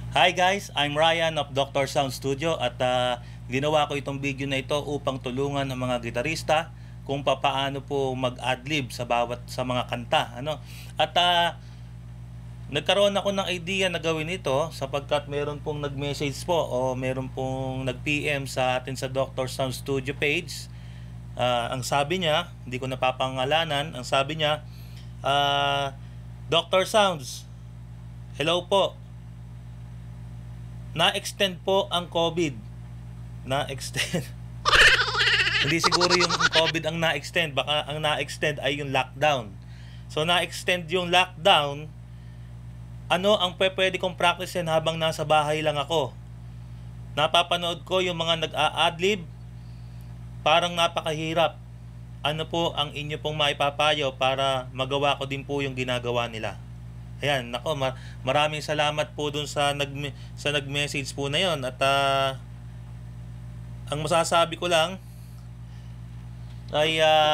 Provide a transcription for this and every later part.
Hi guys, I'm Ryan of Dr. Sound Studio at ginawa ko itong video na ito upang tulungan ang mga gitarista kung papaano po mag-adlib sa mga kanta, ano. At nagkaroon ako ng idea na gawin ito sapagkat meron pong nag-message po o meron pong nag-PM sa atin sa Dr. Sound Studio page. Ang sabi niya, hindi ko napapangalanan, ang sabi niya, Dr. Sounds, hello po. Na-extend po ang COVID. Na-extend. Hindi siguro yung COVID ang na-extend. Baka ang na-extend ay yung lockdown. So, na-extend yung lockdown. Ano ang pwede kong practicein habang nasa bahay lang ako? Napapanood ko yung mga nag-a-adlib. Parang napakahirap. Ano po ang inyo pong maipapayo para magawa ko din po yung ginagawa nila? Ayan, nako, maraming salamat po dun sa nag-message po na yon. At ang masasabi ko lang ay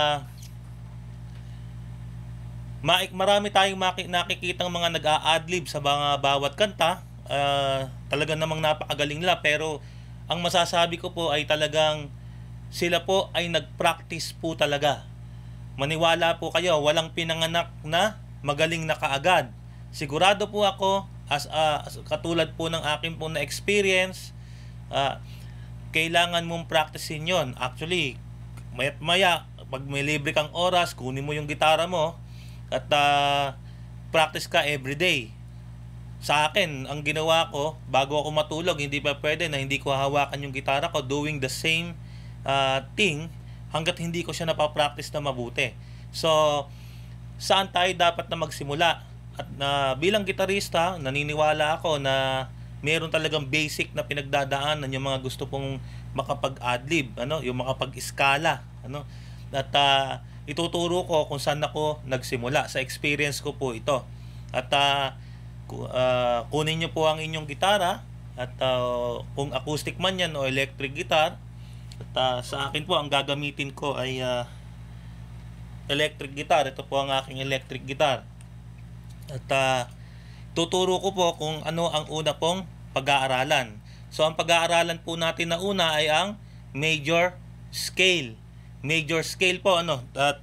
marami tayong nakikitang mga nag-a-adlib sa mga bawat kanta. Talaga namang napakagaling nila, pero ang masasabi ko po ay talagang sila po ay nag-practice po talaga. Maniwala po kayo, walang pinanganak na magaling na kaagad. Sigurado po ako, as katulad po ng akin po na experience, kailangan mong practicein yon. Actually, maya't maya, pag may libre kang oras, kunin mo yung gitara mo at practice ka everyday. Sa akin, ang ginawa ko, bago ako matulog, hindi pa pwede na hindi ko hawakan yung gitara ko, doing the same thing hanggat hindi ko siya napapractice na mabuti. So, saan tayo dapat na magsimula? At bilang gitarista, naniniwala ako na meron talagang basic na pinagdadaanan yung mga gusto pong makapag-adlib, ano, yung makapag-iskala, ano. At ituturo ko kung saan ako nagsimula. Sa experience ko po ito. At kunin nyo po ang inyong gitara at kung acoustic man yan o electric guitar. At sa akin po, ang gagamitin ko ay electric guitar. Ito po ang aking electric guitar. At tuturo ko po kung ano ang una pong pag-aaralan. So, ang pag-aaralan po natin na una ay ang major scale. Major scale po, ano. At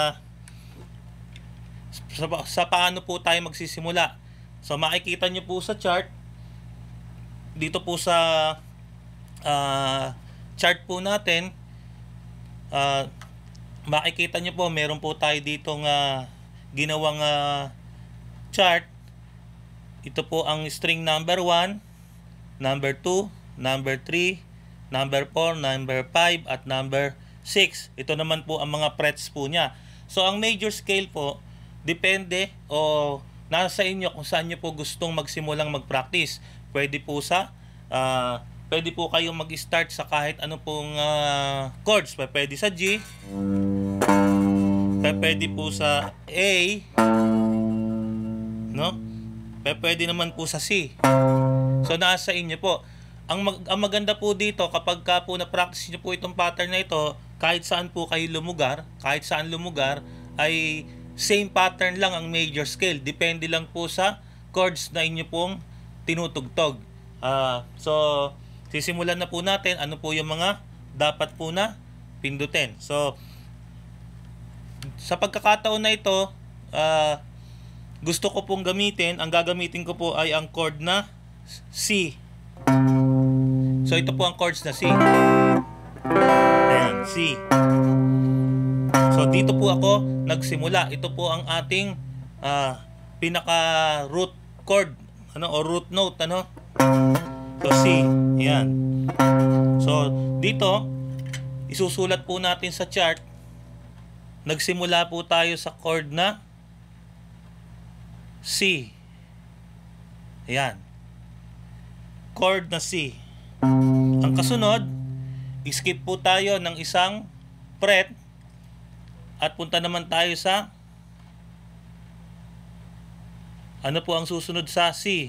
sa paano po tayo magsisimula. So, makikita nyo po sa chart. Dito po sa chart po natin, makikita nyo po, meron po tayo ditong ginawang chart. Ito po ang string number 1, number 2, number 3, number 4, number 5, at number 6. Ito naman po ang mga frets po niya. So, ang major scale po, depende o nasa inyo kung saan nyo po gustong magsimulang mag-practice. Pwede po kayong mag-start sa kahit ano pong chords. Pwede sa G, pwede po sa A, no? Pwede naman po sa C. So, nasa inyo po. Ang maganda po dito, kapag ka po na-practice nyo po itong pattern na ito, kahit saan po kayo lumugar, ay same pattern lang ang major scale. Depende lang po sa chords na inyo pong tinutugtog. So, sisimulan na po natin ano po yung mga dapat po na pindutin. So, sa pagkakataon na ito, gusto ko pong ang gagamitin ko po ay ang chord na C. So, ito po ang chords na C. Ayan, C. So, dito po ako nagsimula. Ito po ang ating pinaka-root chord, ano, o root note, ano. So, C. Ayan. So, dito, isusulat po natin sa chart. Nagsimula po tayo sa chord na C. Ayan. Chord na C. Ang kasunod, skip po tayo ng isang fret at punta naman tayo sa ano po ang susunod sa C.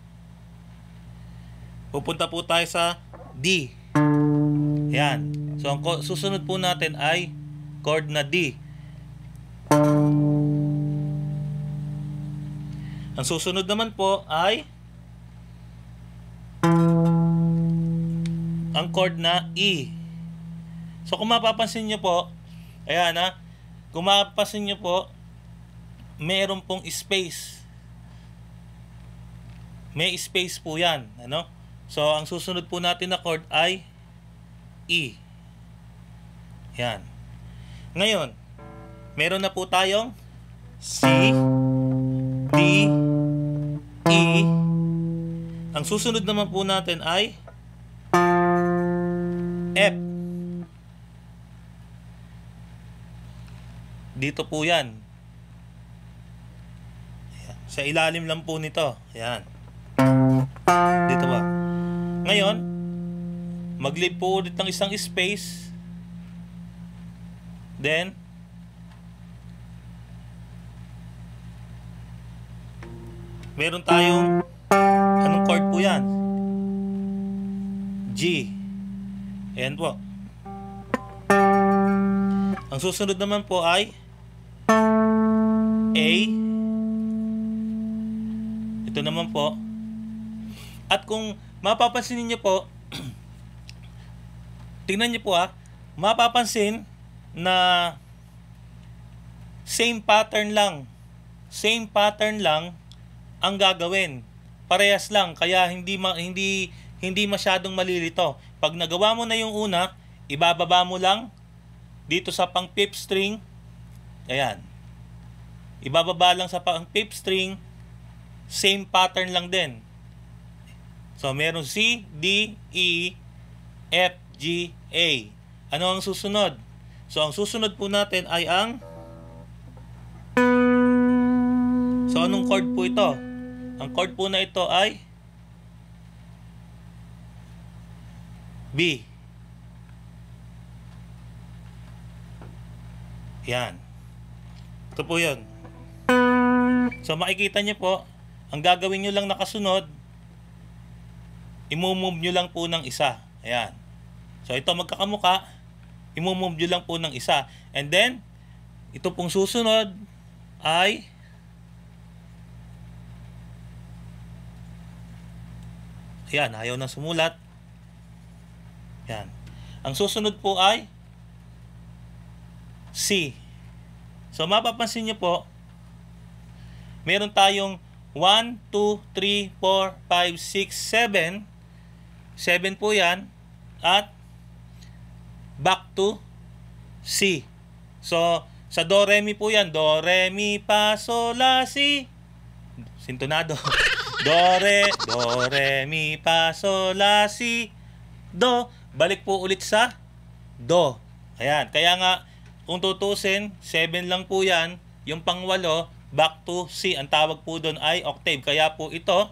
Pupunta po tayo sa D. Ayan. So, ang susunod po natin ay chord na D. Ang susunod naman po ay ang chord na E. So kung mapapansin nyo po, ayan ha, kung mapapansin nyo po, meron pong space. May space po yan. Ano? So ang susunod po natin na chord ay E. Yan. Ngayon, meron na po tayong C, D, E. Ang susunod naman po natin ay F. Dito po yan. Ayan. Sa ilalim lang po nito. Ayan. Dito ba? Ngayon, mag-leave po ulit ng isang space. Then, meron tayong, anong chord po yan? G. Ayan po. Ang susunod naman po ay A. Ito naman po. At kung mapapansin niyo po, tingnan niyo po mapapansin na same pattern lang ang gagawin. Parehas lang, kaya hindi masyadong malilito. Pag nagawa mo na yung una, ibababa mo lang dito sa pang 5th string. Ayan. Ibababa lang sa pang 5th string, same pattern lang din. So meron C, D, E, F, G, A. Ano ang susunod? So ang susunod po natin ay ang, so anong chord po ito? Ang chord po na ito ay B. Yan. Ito po yun. So makikita nyo po, ang gagawin nyo lang nakasunod, imumove nyo lang po ng isa. Ayan. So ito magkakamuka, imumove nyo lang po ng isa. And then, ito pong susunod ay ayan, ayaw na sumulat. Ayan. Ang susunod po ay C. So mapapansin nyo po, meron tayong 1, 2, 3, 4, 5, 6, 7. 7 po yan. At back to C. So, sa Do, Re, Mi po yan. Do, Re, Mi, Fa, Sol, La, Si. Sintonado. Do, Re, Mi, Fa, Sol, La, Si. Do. Balik po ulit sa Do. Ayan. Kaya nga, kung tutusin, 7 lang po yan. Yung pang-8, back to C. Ang tawag po doon ay octave. Kaya po ito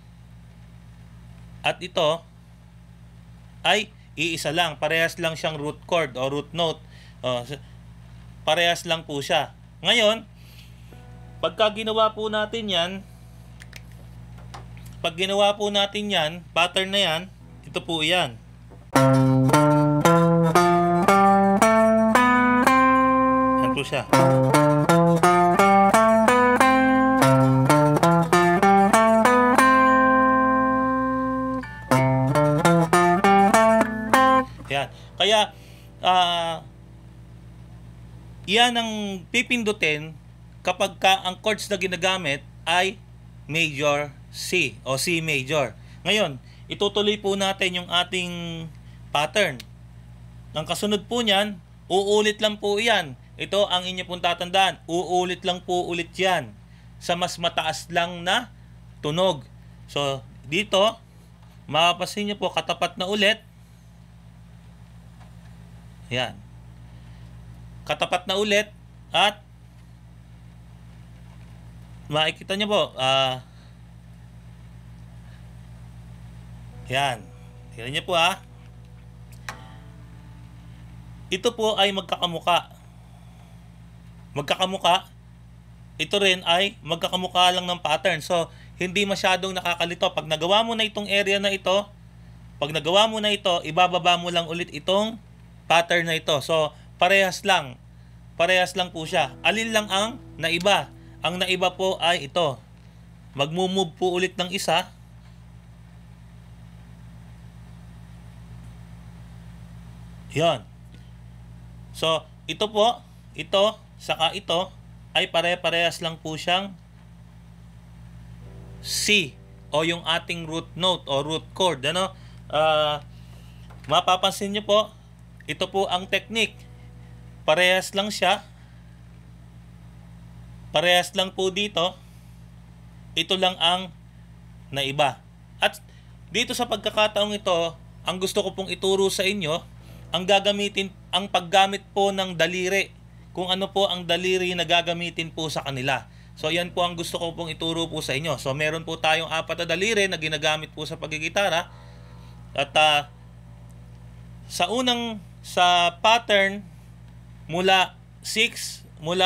at ito ay iisa lang. Parehas lang siyang root chord o root note. Parehas lang po siya. Ngayon, pagka ginawa po natin yan, pattern na yan, ito po yan. Yan po siya. Yan. Kaya, yan ang pipindutin kapag ang chords na ginagamit ay major C o C major. Ngayon, itutuloy po natin yung ating pattern. Ang kasunod po niyan, uulit lang po yan. Ito ang inyo pong tatandaan. Uulit lang po ulit yan sa mas mataas lang na tunog. So, dito, mapapansin nyo po, katapat na ulit. Yan. Katapat na ulit at makikita nyo po, yan. Tingnan nyo po ito po ay magkakamuka. Ito rin ay magkakamuka lang ng pattern. So, hindi masyadong nakakalito. Pag nagawa mo na itong area na ito, ibababa mo lang ulit itong pattern na ito. So, parehas lang po siya. Alin lang ang naiba? Ang naiba po ay ito. Magmo-move po ulit ng isa. Yon. So, saka ito, ay pare-parehas lang po siyang C o yung ating root note o root chord. Ano? Mapapansin nyo po, ito po ang technique. Parehas lang siya. Parehas lang po dito. Ito lang ang naiba. At dito sa pagkakataong ito, ang gusto ko pong ituro sa inyo, ang paggamit po ng daliri. Kung ano po ang daliri na gagamitin po sa kanila. So yan po ang gusto ko pong ituro po sa inyo. So meron po tayong 4 na daliri na ginagamit po sa pagigitara. At sa pattern mula 6,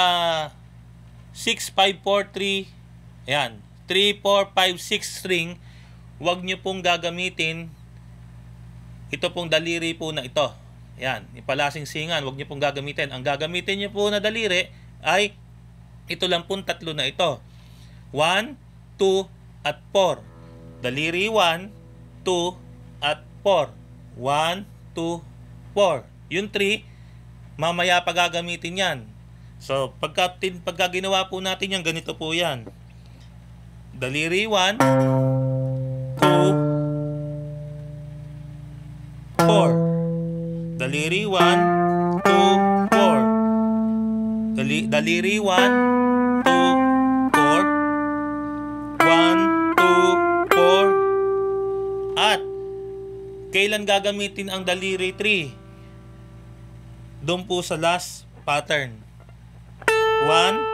5, 4, 3, ayan, 3, 4, 5, 6 string, huwag nyo pong gagamitin ito pong daliri po na ito. Ayan, ipalasing-singan, huwag nyo pong gagamitin. Ang gagamitin nyo po na daliri ay ito lang pong 3 na ito. 1, 2, at 4. Daliri 1, 2, at 4. 1, 2, 4. Yung 3, mamaya pa gagamitin yan. So, pagka ginawa po natin yan, ganito po yan. Daliri 1, 2, 4. Daliri 1, 2, 4. Daliri 1, 2, 4. 1, 2, 4. At kailan gagamitin ang daliri 3? Doon po sa last pattern. 1,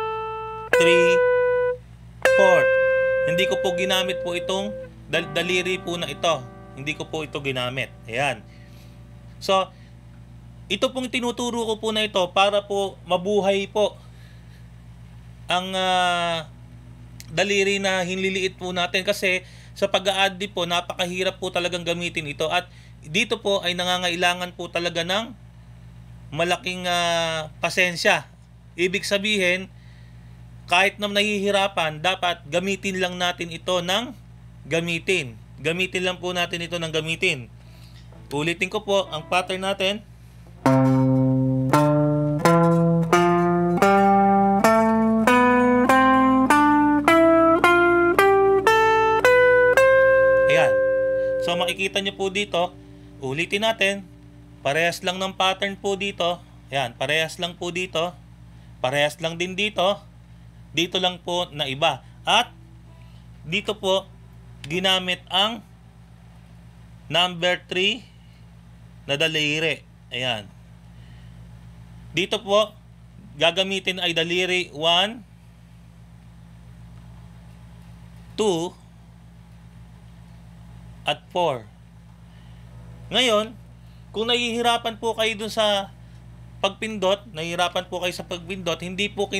3, 4. Hindi ko po ginamit po itong daliri po na ito. Hindi ko po ito ginamit. Ayan. So, ito pong tinuturo ko po na ito para po mabuhay po ang daliri na hinliliit po natin, kasi sa pag-a-adlib po napakahirap po talagang gamitin ito, at dito po ay nangangailangan po talaga ng malaking pasensya. Ibig sabihin, kahit na nahihirapan, dapat gamitin lang natin ito ng gamitin. Gamitin lang po natin ito ng gamitin. Ulitin ko po ang pattern natin. Ayan. So makikita nyo po dito, ulitin natin. Parehas lang ng pattern po dito. Ayan, parehas lang po dito. Parehas lang din dito. Dito lang po na iba. At dito po ginamit ang number 3 na daliri. Ayan. Dito po gagamitin ay daliri 1, 2, at 4. Ngayon, kung nahihirapan po kayo dun sa pagpindot, hindi po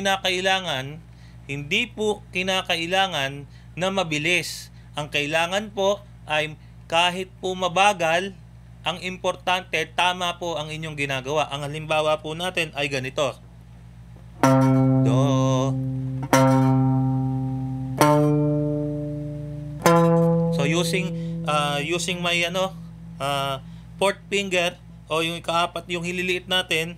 kinakailangan na mabilis. Ang kailangan po ay kahit po mabagal, ang importante, tama po ang inyong ginagawa. Ang halimbawa po natin ay ganito. Do. So using my fourth finger o yung ikaapat, yung hililiit natin,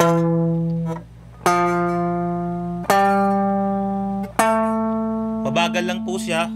mabagal lang po siya.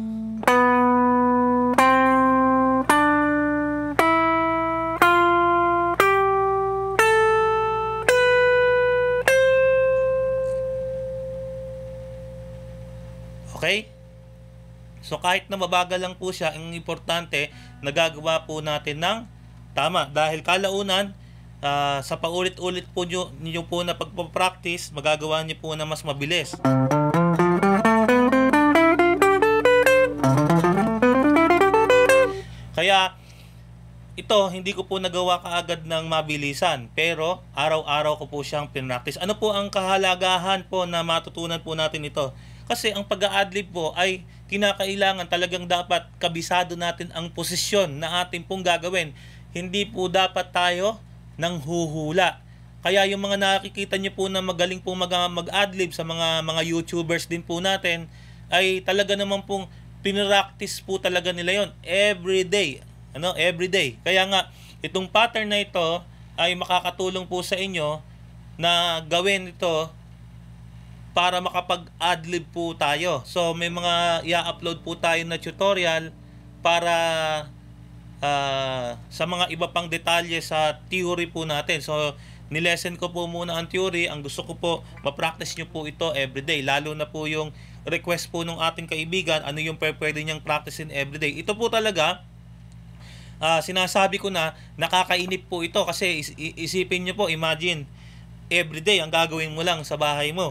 Okay? So kahit na mabagal lang po siya, ang importante, nagagawa po natin ng tama. Dahil kalaunan, sa paulit-ulit po nyo po na pagpapractice, magagawa nyo po na mas mabilis. Kaya ito, hindi ko po nagawa kaagad ng mabilisan, pero araw-araw ko po siyang pinractice. Ano po ang kahalagahan po na matutunan po natin ito? Kasi ang pag-a-adlib po ay kinakailangan talagang dapat kabisado natin ang posisyon na ating pong gagawin. Hindi po dapat tayo nang huhula. Kaya yung mga nakikita nyo po na magaling pong mag-adlib sa mga YouTubers din po natin, ay talaga naman pong pinractice po talaga nila yon every day. Every day. Kaya nga, itong pattern na ito ay makakatulong po sa inyo na gawin ito para makapag-adlib po tayo. So may mga i-upload po tayo na tutorial para sa mga iba pang detalye sa theory po natin. So nilesen ko po muna ang theory. Ang gusto ko po, ma-practice nyo po ito everyday. Lalo na po yung request po ng ating kaibigan, ano yung pwede niyang practice in everyday. Ito po talaga, sinasabi ko na nakakainip po ito kasi isipin nyo po, imagine, everyday ang gagawin mo lang sa bahay mo.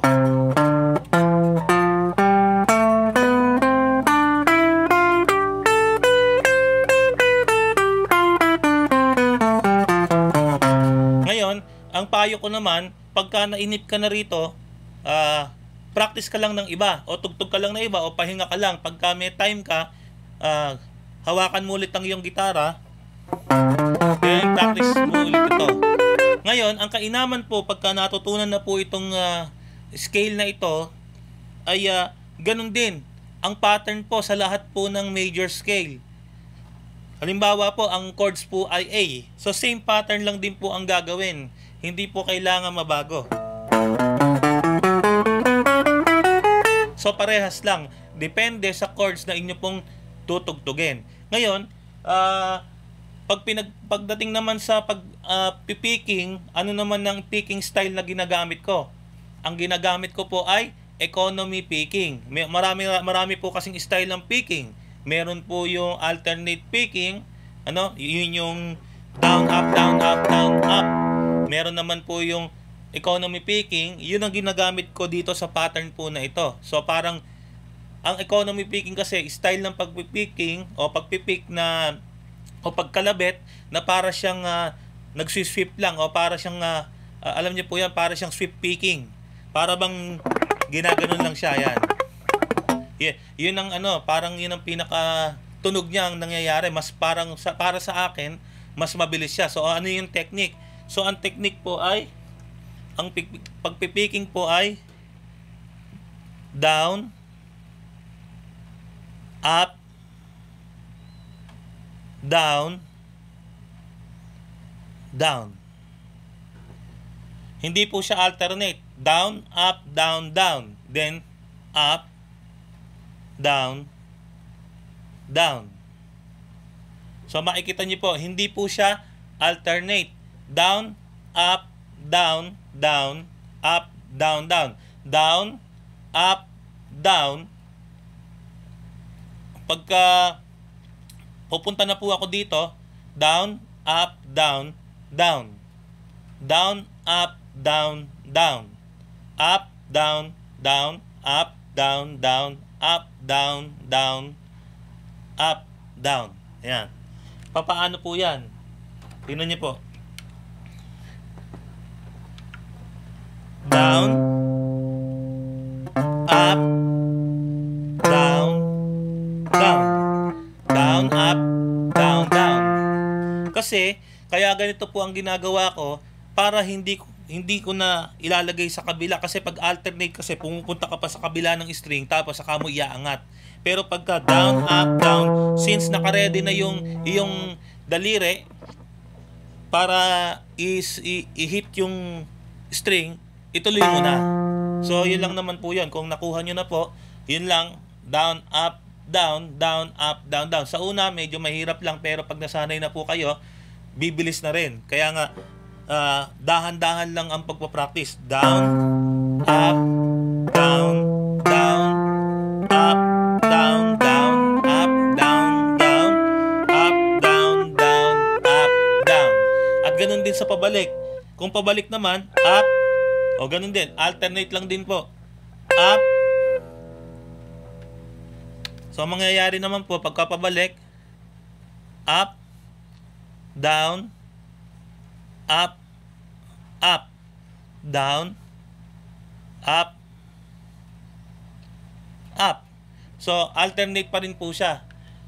Ngayon, ang payo ko naman, pagka nainip ka na rito, practice ka lang ng iba o tugtog ka lang ng iba o pahinga ka lang. Pagka may time ka, hawakan mo ulit ang iyong gitara, then practice mo ulit ito. Ngayon, ang kainaman po pagka natutunan na po itong scale na ito ay ganun din ang pattern po sa lahat po ng major scale. Halimbawa po, ang chords po ay A. So same pattern lang din po ang gagawin. Hindi po kailangan mabago. So parehas lang. Depende sa chords na inyo pong tutugtugin. Ngayon, pagdating naman sa pipicking, ano naman ng picking style na ginagamit ko? Ang ginagamit ko po ay economy picking. Marami po kasing style ng picking. Meron po yung alternate picking, yun yung down, up, down, up, down, up. Meron naman po yung economy picking, yun ang ginagamit ko dito sa pattern po na ito. So parang, ang economy picking kasi, style ng pagpipicking o pagpipick na o pagkalabit na para siyang nagsisweep lang o para siyang alam niyo po yan, para siyang sweep picking, para bang ginaganon lang siya. Yan, yun ang parang yun ang pinaka tunog niya ang nangyayari. Mas parang para sa akin mas mabilis siya. So ano yung technique? So ang technique po ay ang pagpipicking po ay down, up, down, down. Hindi po siya alternate. Down, up, down, down. Then, up, down, down. So, makikita niyo po, hindi po siya alternate. Down, up, down, down, up, down, down. Down, up, down. Pagka pupunta na po ako dito, down, up, down, down. Down, up, down, down. Up, down, down, up, down, down, up, down, down, up, down. Ayan. Papaano po yan? Tingnan niyo po. Down, up, down, down. Down, up, down, down. Kasi, kaya ganito po ang ginagawa ko para hindi ko na ilalagay sa kabila. Kasi pag alternate kasi, pumupunta ka pa sa kabila ng string tapos saka mo iaangat. Pero pagka down, up, down, since naka-ready na yung daliri para i-hit yung string, ituloy mo na. So, yun lang naman po yun. Kung nakuha nyo na po, yun lang, down, up, down, down, up, down, down. Sa una, medyo mahirap lang, pero pag nasanay na po kayo, bibilis na rin. Kaya nga, dahan-dahan lang ang pagpapractice. Down, up, down, down, up, down, down, up, down, down, up, down, down, up, down. At ganun din sa pabalik. Kung pabalik naman, up, o ganun din, alternate lang din po. Up. So, ang mangyayari naman po, pagkapabalik, up, down, up, up, down, up, up. So, alternate pa rin po siya.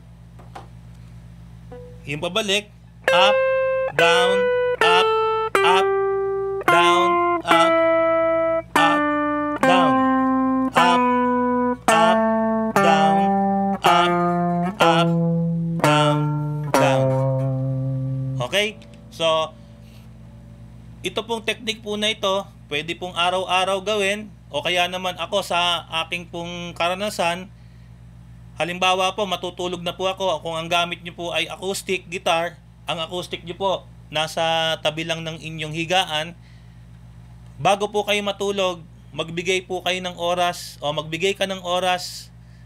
Yung pabalik, up, down, up, up, down, up, up, down, up, up, down, up, up, down, down. Okay? So, ito pong technique po na ito, pwede pong araw-araw gawin o kaya naman ako sa aking pong karanasan. Halimbawa po, matutulog na po ako, kung ang gamit nyo po ay acoustic guitar, ang acoustic nyo po nasa tabi lang ng inyong higaan. Bago po kayo matulog, magbigay po kayo ng oras o magbigay ka ng oras,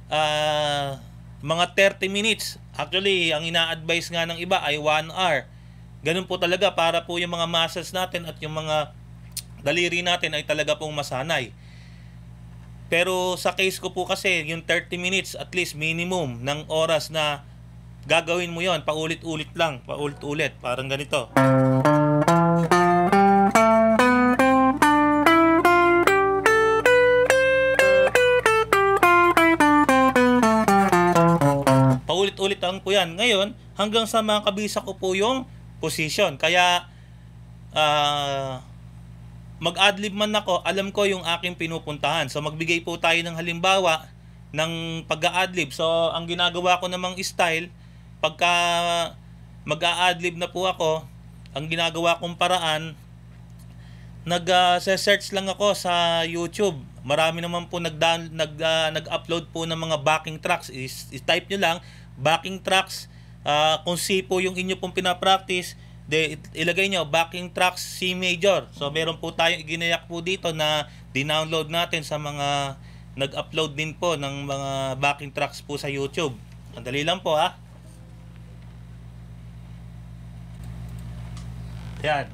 mga 30 minutes. Actually, ang ina-advise nga ng iba ay 1 hour. Ganun po talaga para po yung mga muscles natin at yung mga daliri natin ay talaga pong masanay. Pero sa case ko po kasi, yung 30 minutes at least minimum ng oras na gagawin mo yon, paulit-ulit lang, paulit-ulit, parang ganito. Paulit-ulit lang po yan. Ngayon, hanggang sa mga kabisa ko po yung position. Kaya, mag-adlib man ako, alam ko yung aking pinupuntahan. So, magbigay po tayo ng halimbawa ng pag-a-adlib. So, ang ginagawa ko namang style, pagka mag-a-adlib na po ako, ang ginagawa kong paraan, nag-search lang ako sa YouTube. Marami naman po nag-upload po ng mga backing tracks. Type nyo lang, backing tracks. Kung C po yung inyo pong pinapractice, ilagay nyo backing tracks C major. So meron po tayong iginayak po dito na dinownload natin sa mga nag-upload din po ng mga backing tracks po sa YouTube. Andali lang po ha. Yan.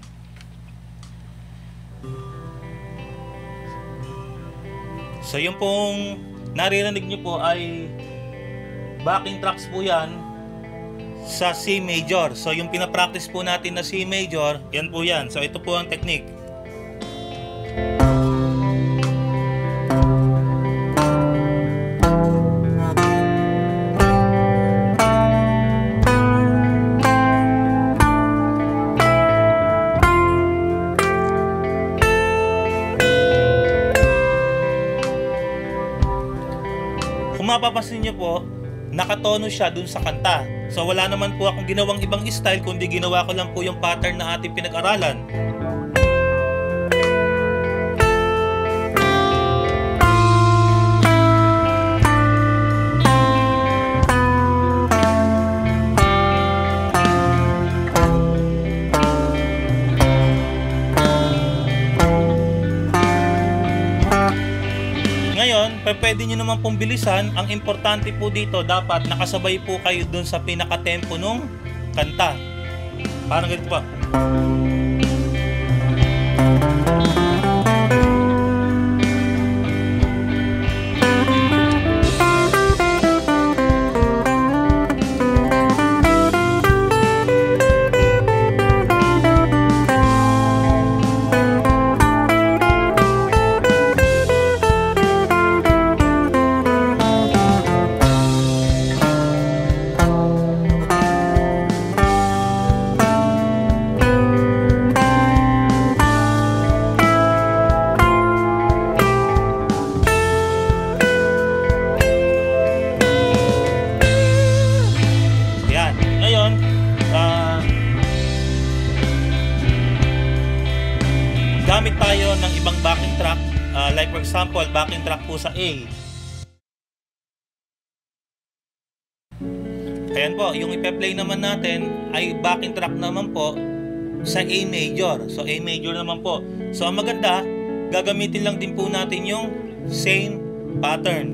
So yung pong naririnig nyo po ay backing tracks po yan sa C major. So yung pinapractice po natin na C major, yan po yan. So ito po ang technique. Kung mapapansin nyo po, nakatono siya dun sa kanta. So wala naman po akong ginawang ibang style, kundi ginawa ko lang po yung pattern na ating pinag-aralan. Ngayon, pwede nyo naman pong bilisan. Ang importante po dito, dapat nakasabay po kayo dun sa pinaka-tempo nung kanta. Parang ganito pa. Gamit tayo ng ibang backing track, like for example, backing track po sa A. Ayan po, yung ipe-play naman natin ay backing track naman po sa A major. So A major naman po. So ang maganda, gagamitin lang din po natin yung same pattern.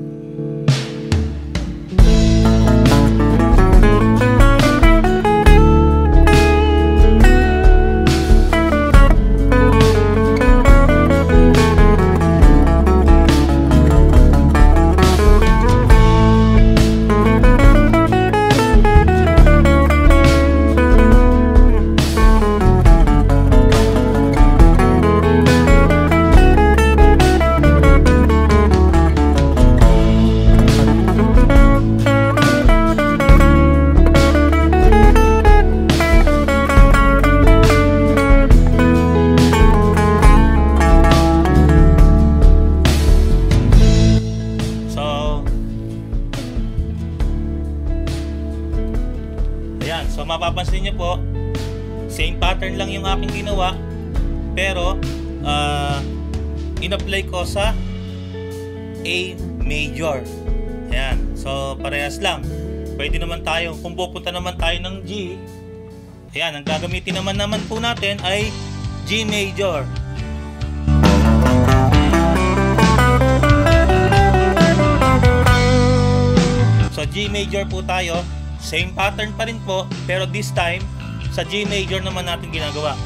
So mapapansin nyo po, same pattern lang yung aking ginawa. pero in-apply ko sa A major. Ayan. So, parehas lang. Pwede naman tayo, kung pupunta naman tayo ng G, ayan, ang gagamitin naman po natin ay G major. So, G major po tayo. Same pattern pa rin po, pero this time, sa G major naman natin ginagawa.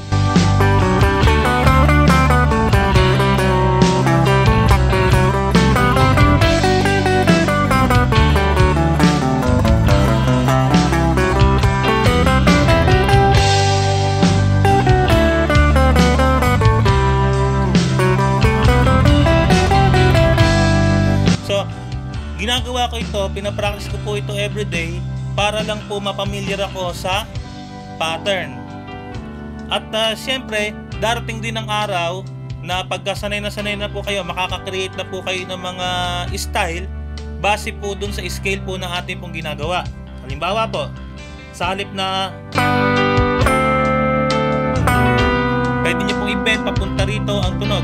Ginagawa ko ito, pinapractice ko po ito everyday para lang po mapamilyar ako sa pattern. At siyempre, darating din ang araw na pagkasanay na po kayo, makaka-create na po kayo ng mga style base po dun sa scale po na ating pong ginagawa. Halimbawa po, sa halip na pwede nyo pong i-bend papunta rito ang tunog.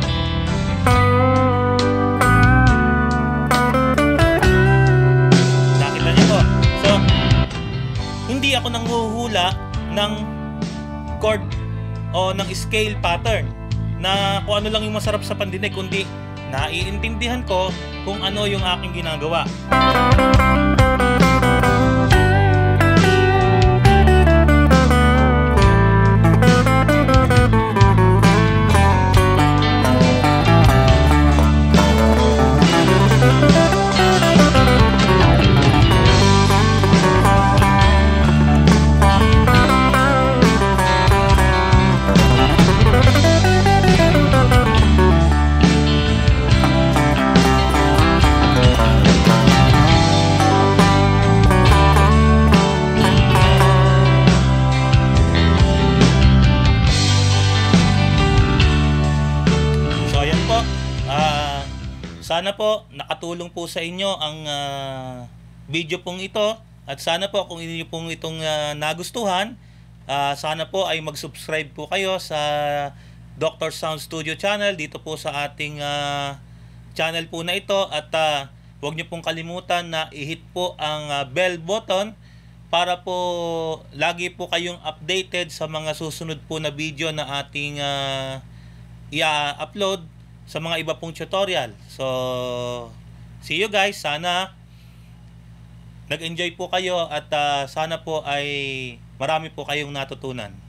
Hindi ako nanghuhula ng chord o ng scale pattern na kung ano lang yung masarap sa pandinig, kundi naiintindihan ko kung ano yung aking ginagawa. Sana po nakatulong po sa inyo ang video pong ito, at sana po kung inyo pong itong nagustuhan, sana po ay mag-subscribe po kayo sa Dr. Sound Studio channel dito po sa ating channel po na ito, at huwag niyo pong kalimutan na i-hit po ang bell button para po lagi po kayong updated sa mga susunod po na video na ating i-upload sa mga iba pong tutorial. So, see you guys. Sana nag-enjoy po kayo at sana po ay marami po kayong natutunan.